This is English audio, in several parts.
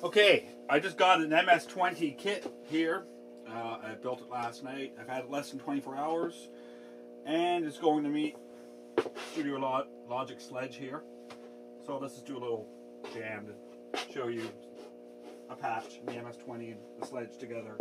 Okay, I just got an MS-20 kit here. I built it last night. I've had it less than 24 hours. And it's going to meet Studio Logic Sledge here. So let's just do a little jam to show you a patch and the MS-20 and the Sledge together.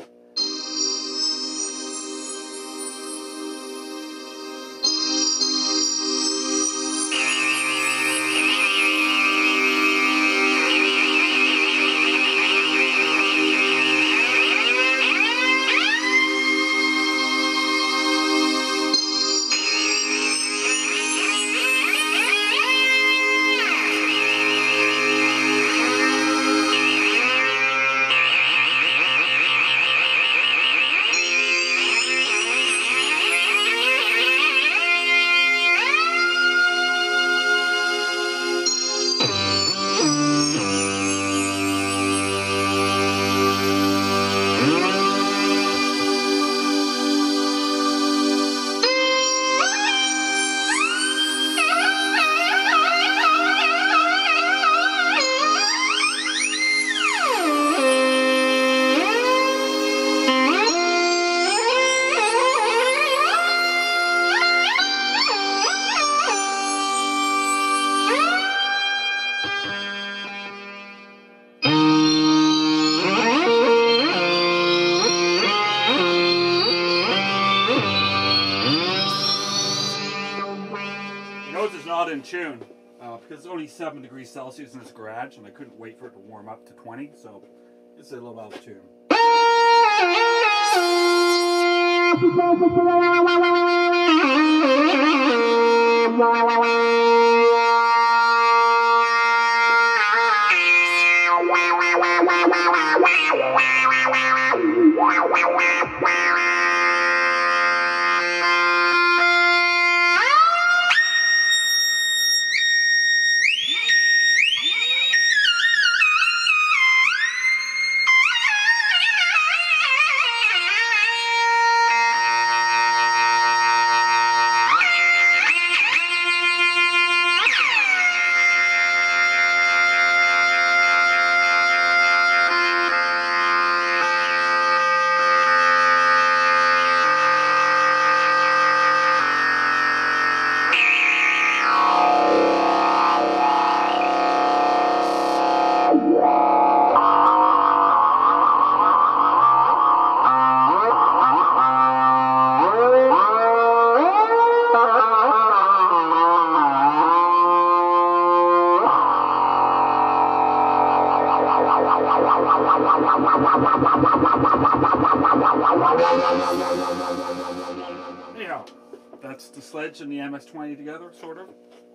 It's not in tune because it's only 7 degrees Celsius in this garage and I couldn't wait for it to warm up to 20, so it's a little out of tune. Anyhow, that's the Sledge and the MS-20 together, sort of.